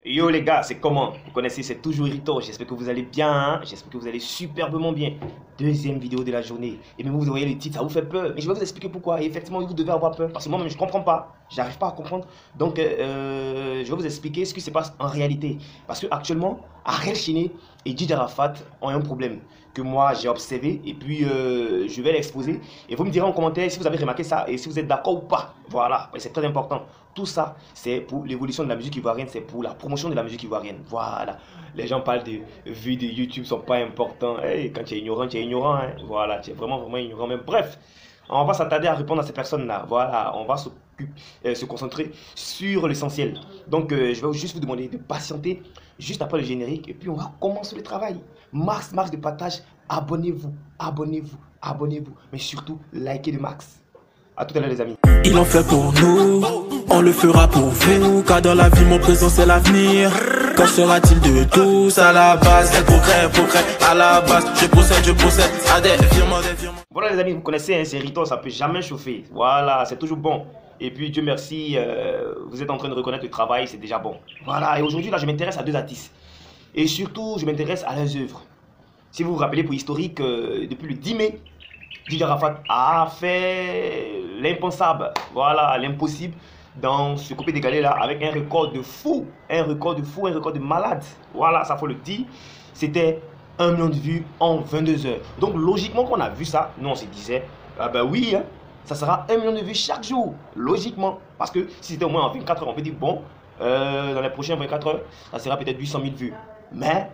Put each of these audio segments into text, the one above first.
Yo les gars, c'est comment? Vous connaissez, c'est toujours Rito. J'espère que vous allez bien, hein? J'espère que vous allez superbement bien. Deuxième vidéo de la journée. Et même vous voyez le titre, ça vous fait peur. Mais je vais vous expliquer pourquoi. Et effectivement, vous devez avoir peur. Parce que moi-même, je ne comprends pas. J'arrive pas à comprendre. Donc, je vais vous expliquer ce qui se passe en réalité. Parce que actuellement, Ariel Chiné et Djidja Arafat ont un problème que moi, j'ai observé. Et puis, je vais l'exposer. Et vous me direz en commentaire si vous avez remarqué ça et si vous êtes d'accord ou pas. Voilà, c'est très important. Tout ça, c'est pour l'évolution de la musique ivoirienne, c'est pour la promotion de la musique ivoirienne. Voilà. Les gens parlent de vues de YouTube sont pas importants. Hey, quand tu es ignorant, tu es ignorant. Hein. Voilà, tu es vraiment, vraiment ignorant. Mais bref, on va s'attarder à répondre à ces personnes-là. Voilà, on va se concentrer sur l'essentiel. Donc, je vais juste vous demander de patienter juste après le générique et puis on va commencer le travail. Max de partage. Abonnez-vous, abonnez-vous, abonnez-vous. Mais surtout, likez le max. A tout à l'heure les amis. Il en fait pour nous, on le fera pour vous. Car dans la vie mon présent c'est l'avenir. Qu'en sera-t-il de tous à la base? Quel progrès à la base. Je procède à des virements. Voilà les amis, vous connaissez, hein, c'est Rito, ça peut jamais chauffer. Voilà, c'est toujours bon. Et puis Dieu merci, vous êtes en train de reconnaître le travail, c'est déjà bon. Voilà, et aujourd'hui là je m'intéresse à deux artistes. Et surtout je m'intéresse à leurs œuvres. Si vous vous rappelez pour historique, depuis le 10 mai, Djidja Arafat a fait l'impensable, voilà, l'impossible dans ce coupé décalé là avec un record de fou, un record de malade. Voilà, ça faut le dire. C'était 1 million de vues en 22 heures. Donc logiquement qu'on a vu ça, nous on se disait, ah ben oui, hein, ça sera 1 million de vues chaque jour, logiquement. Parce que si c'était au moins en 24 heures, on peut dire bon, dans les prochaines 24 heures, ça sera peut-être 800 000 vues. Mais,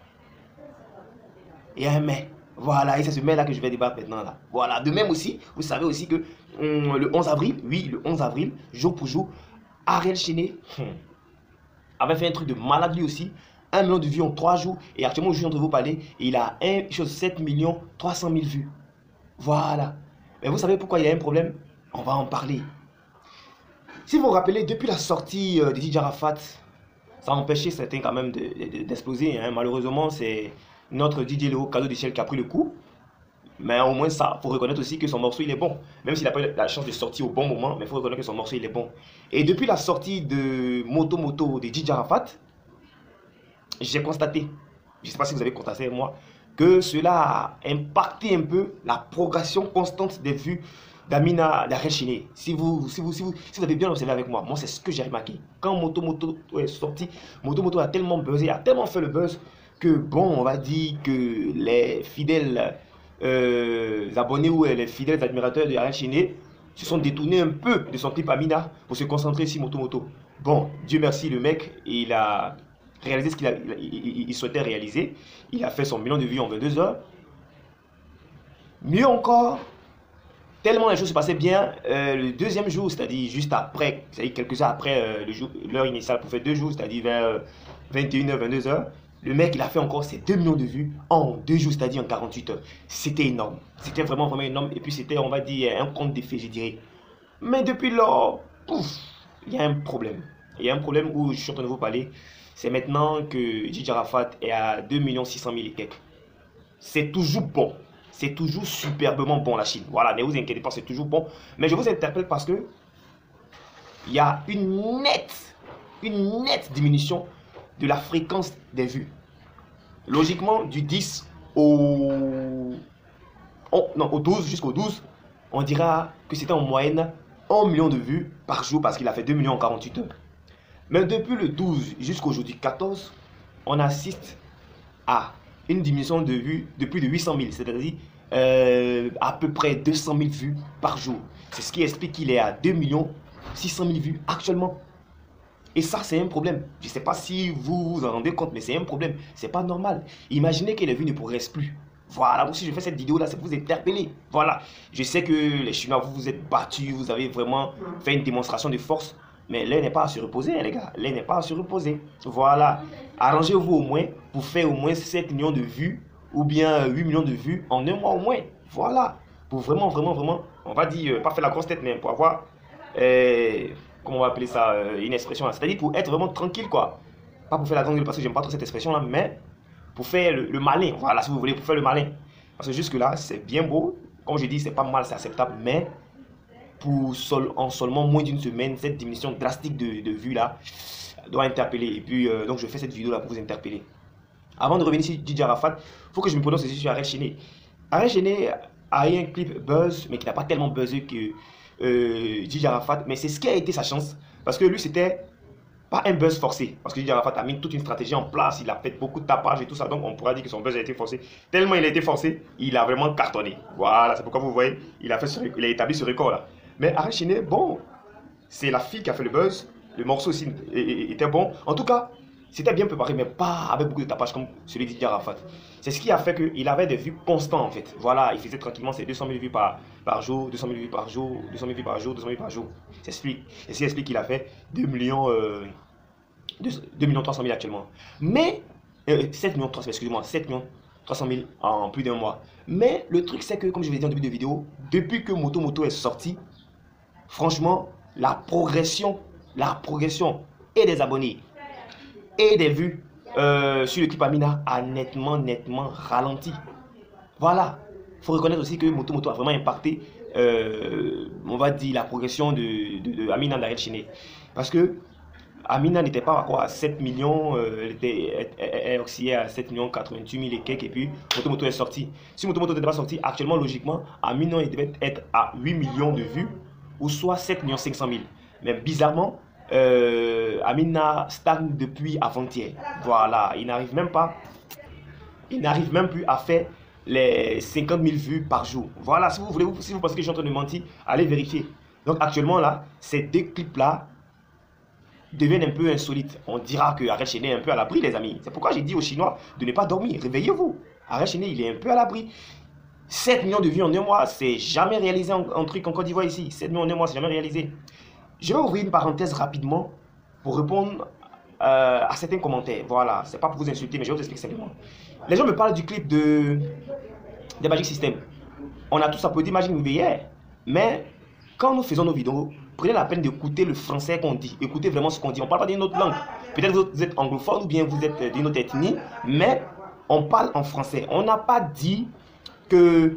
il y a un mais. Voilà, et c'est ce mais là que je vais débattre maintenant là. Voilà, de même aussi, vous savez aussi que le 11 avril, oui, le 11 avril, jour pour jour, Ariel Chiné avait fait un truc de malade lui aussi. 1 million de vues en 3 jours. Et actuellement, je suis en train de vous parler, il a 7 300 000 vues. Voilà. Mais vous savez pourquoi il y a un problème? On va en parler. Si vous vous rappelez, depuis la sortie de Djidja Arafat, ça a empêché certains quand même d'exploser. Hein. Malheureusement, c'est notre DJ Léo Cadeau d'Échelle qui a pris le coup. Mais au moins ça, il faut reconnaître aussi que son morceau il est bon. Même s'il n'a pas eu la chance de sortir au bon moment, mais il faut reconnaître que son morceau il est bon. Et depuis la sortie de Moto Moto de Djidja Arafat, j'ai constaté, je ne sais pas si vous avez constaté avec moi, que cela a impacté un peu la progression constante des vues d'Ariel Chiné. Si vous avez bien observé avec moi, c'est ce que j'ai remarqué. Quand Moto Moto est sorti, Moto Moto a tellement buzzé, a tellement fait le buzz, que bon, on va dire que les fidèles abonnés ou les fidèles admirateurs de Ariel Chiné se sont détournés un peu de son clip Amina pour se concentrer sur Moto Moto. Bon, Dieu merci, le mec, il a réalisé ce qu'il souhaitait réaliser. Il a fait son million de vues en 22 heures. Mieux encore, tellement les choses se passaient bien, le deuxième jour, c'est-à-dire juste après, c'est-à-dire quelques heures après l'heure initiale pour faire 2 jours, c'est-à-dire vers 21h, 22h, le mec, il a fait encore ses 2 millions de vues en 2 jours, c'est-à-dire en 48 heures. C'était énorme. C'était vraiment, vraiment énorme. Et puis, c'était, on va dire, un conte d'effet, je dirais. Mais depuis lors, pouf, il y a un problème. Il y a un problème où je suis en train de vous parler. C'est maintenant que Djidja Arafat est à 2 600 000 et quelques. C'est toujours bon. C'est toujours superbement bon, la Chine. Voilà, ne vous inquiétez pas, c'est toujours bon. Mais je vous interpelle parce que il y a une nette diminution de la fréquence des vues. Logiquement, du 10 au 12 jusqu'au 12, on dira que c'était en moyenne 1 million de vues par jour parce qu'il a fait 2 millions en 48 heures. Mais depuis le 12 jusqu'aujourd'hui 14, on assiste à une diminution de vues de plus de 800 000, c'est-à-dire à peu près 200 000 vues par jour. C'est ce qui explique qu'il est à 2 600 000 vues actuellement. Et ça, c'est un problème. Je ne sais pas si vous vous en rendez compte, mais c'est un problème. C'est pas normal. Imaginez que les vues ne progressent plus. Voilà, moi, si je fais cette vidéo-là, c'est pour vous interpeller. Voilà. Je sais que les Chinois, vous vous êtes battus, vous avez vraiment fait une démonstration de force. Mais l'un n'est pas à se reposer, hein, les gars. L'un n'est pas à se reposer. Voilà. Arrangez-vous au moins pour faire au moins 7 millions de vues ou bien 8 millions de vues en 1 mois au moins. Voilà. Pour vraiment, on va dire, pas faire la grosse tête, mais pour avoir... comment on va appeler ça, une expression, c'est-à-dire pour être vraiment tranquille, quoi. Pas pour faire la grande gueule, parce que j'aime pas trop cette expression-là, mais pour faire le malin, voilà, si vous voulez, pour faire le malin. Parce que jusque-là, c'est bien beau, comme je dis, c'est pas mal, c'est acceptable, mais pour en seulement moins d'une semaine, cette diminution drastique de vues-là, doit interpeller. Et puis, donc je fais cette vidéo là pour vous interpeller. Avant de revenir sur DJ Arafat, il faut que je me prononce aussi sur Arel Chené. Arel Chené a eu un clip buzz, mais qui n'a pas tellement buzzé que DJ Arafat. Mais c'est ce qui a été sa chance. Parce que lui, c'était pas un buzz forcé. Parce que DJ Arafat a mis toute une stratégie en place. Il a fait beaucoup de tapage et tout ça. Donc, on pourra dire que son buzz a été forcé. Tellement il a été forcé, il a vraiment cartonné. Voilà, c'est pourquoi vous voyez, il a établi ce record là. Mais Arel Chené, bon, c'est la fille qui a fait le buzz. Le morceau aussi était bon. En tout cas, c'était bien préparé, mais pas avec beaucoup de tapage comme celui de DJ Arafat. C'est ce qui a fait qu'il avait des vues constantes en fait. Voilà, il faisait tranquillement ses 200 000 vues par jour, 200 000 vues par jour, 200 000 vues par jour, 200 000 par jour. C'est ce qui explique qu'il a fait 2 millions 300 000 actuellement. Mais, 7 millions 300 000, excusez-moi, 7 millions 300 000 en plus d'un mois. Mais le truc c'est que, comme je l'ai dit en début de vidéo, depuis que Moto est sorti, franchement, la progression et des abonnés et des vues sur le clip Amina a nettement ralenti. Voilà. Il faut reconnaître aussi que Moto a vraiment impacté, on va dire, la progression de Amina d'Arel Chené. Parce que Amina n'était pas à 7 millions, elle oscillait à 7 millions 88 000 et quelques, et puis Moto est sorti. Si Moto n'était pas sorti, actuellement, logiquement, Amina il devait être à 8 millions de vues, ou soit 7 500 000. Mais bizarrement, Amina stagne depuis avant-hier. Voilà, il n'arrive même plus à faire les 50 000 vues par jour. Voilà, si vous pensez que je suis en train de mentir, allez vérifier. Donc actuellement là, ces deux clips là deviennent un peu insolites. On dira que Arel Chené est un peu à l'abri, les amis. C'est pourquoi j'ai dit aux Chinois de ne pas dormir. Réveillez-vous. Arel Chené, il est un peu à l'abri. 7 millions de vues en un mois, c'est jamais réalisé en truc en Côte d'Ivoire ici. 7 millions en un mois, c'est jamais réalisé. Je vais ouvrir une parenthèse rapidement pour répondre à certains commentaires. Voilà, c'est pas pour vous insulter, mais je vais vous expliquer simplement. Les gens me parlent du clip de Magic System. On a tous applaudi Magic hier, mais quand nous faisons nos vidéos, prenez la peine d'écouter le français qu'on dit. Écoutez vraiment ce qu'on dit. On ne parle pas d'une autre langue. Peut-être que vous êtes anglophone ou bien vous êtes d'une autre ethnie, mais on parle en français. On n'a pas dit que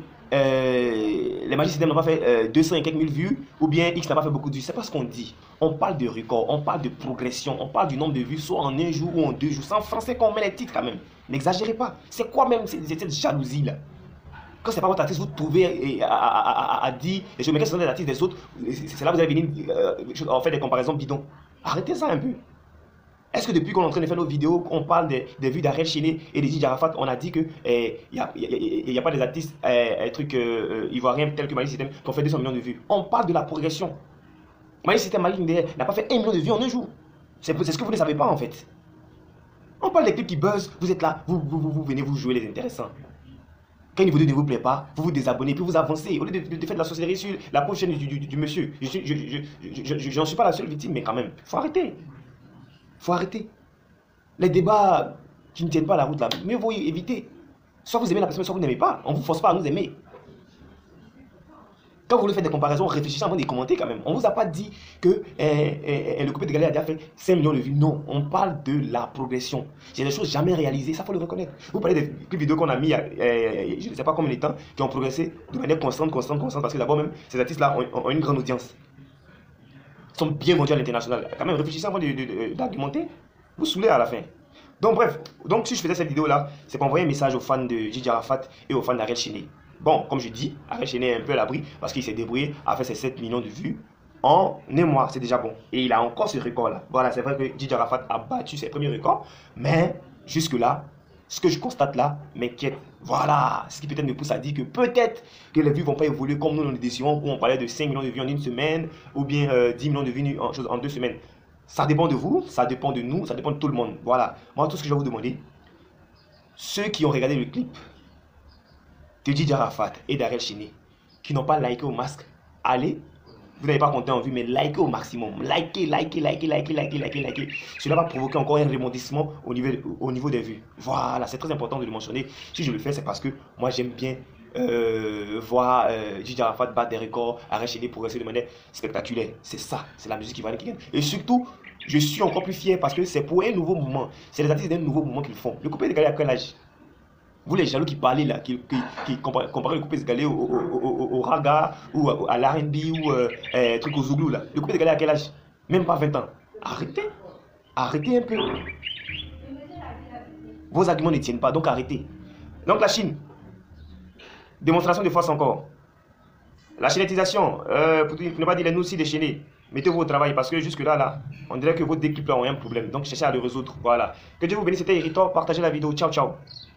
les Magic System n'ont pas fait 200 et quelques mille vues, ou bien X n'a pas fait beaucoup de vues. C'est pas ce qu'on dit. On parle de record, on parle de progression, on parle du nombre de vues, soit en un jour ou en 2 jours. C'est en français qu'on met les titres quand même. N'exagérez pas. C'est quoi même cette jalousie là? Quand c'est pas votre artiste, vous trouvez à dire les choses, mais quand c'est les artistes des autres, c'est là que vous allez venir en faire des comparaisons bidons. Arrêtez ça un peu. Est-ce que depuis qu'on est en train de faire nos vidéos, on parle des vues d'Arel Chené et de DJ Arafat, on a dit qu'il n'y a pas des artistes ivoiriens tels que Magic System qui ont fait 200 millions de vues. On parle de la progression. Magic System n'a pas fait 1 million de vues en un jour. C'est ce que vous ne savez pas en fait. On parle des clips qui buzzent, vous êtes là, vous venez vous jouer les intéressants. Quand une vidéo ne vous plaît pas, vous vous désabonnez, puis vous avancez. Au lieu de faire de la sorcellerie sur la pauvre chaîne du monsieur. Je n'en suis pas la seule victime, mais quand même, il faut arrêter. Faut arrêter. Les débats qui ne tiennent pas la route là, mieux vaut éviter. Soit vous aimez la personne, soit vous n'aimez pas. On ne vous force pas à nous aimer. Quand vous voulez faire des comparaisons, réfléchissez avant de commenter quand même. On ne vous a pas dit que le coupé de Galère a déjà fait 5 millions de vues. Non, on parle de la progression. C'est des choses jamais réalisées, ça faut le reconnaître. Vous parlez des clips vidéos qu'on a mis, je ne sais pas combien de temps, qui ont progressé de manière constante, parce que d'abord même, ces artistes-là ont une grande audience. Ils sont bien vendus à l'international. Quand même, réfléchissez avant d'argumenter. Vous saoulez à la fin. Donc bref, si je faisais cette vidéo-là, c'est pour envoyer un message aux fans de DJ Arafat et aux fans d'Arel Chené. Bon, comme je dis, Arel Chené est un peu à l'abri parce qu'il s'est débrouillé à faire ses 7 millions de vues en un mois. C'est déjà bon. Et il a encore ce record-là. Voilà, c'est vrai que DJ Arafat a battu ses premiers records. Mais jusque-là, ce que je constate là m'inquiète. Voilà, ce qui peut-être me pousse à dire que peut-être que les vues ne vont pas évoluer comme nous dans l'édition où on parlait de 5 millions de vues en une semaine ou bien 10 millions de vues en 2 semaines. Ça dépend de vous, ça dépend de nous, ça dépend de tout le monde. Voilà. Moi, tout ce que je vais vous demander, ceux qui ont regardé le clip de DJ Arafat et d'Arel Chené, qui n'ont pas liké au masque, allez, vous n'avez pas compté en vue, mais likez au maximum. Likez. Cela va provoquer encore un rebondissement au niveau des vues. Voilà, c'est très important de le mentionner. Si je le fais, c'est parce que moi, j'aime bien voir DJ Arafat battre des records, Arel Chené progresser de manière spectaculaire. C'est ça, c'est la musique qui va gagner. Et surtout, je suis encore plus fier parce que c'est pour un nouveau mouvement. C'est les artistes d'un nouveau mouvement qu'ils font. Le coupé de Galé à quel âge? Vous les jaloux qui parlez là, qui comparez le coupé de Galé au raga ou à l'R&B ou truc au zouglou là. Le coupé de Galé à quel âge? Même pas 20 ans. Arrêtez. Arrêtez un peu. Vos arguments ne tiennent pas, donc arrêtez. Donc la Chine. Démonstration de force encore. La chinétisation, pour ne pas dire les nous aussi déchaînés. Mettez-vous au travail parce que jusque-là, là, on dirait que vos équipes ont un problème. Donc cherchez à le résoudre. Voilà. Que Dieu vous bénisse, c'était irritant. Partagez la vidéo. Ciao, ciao.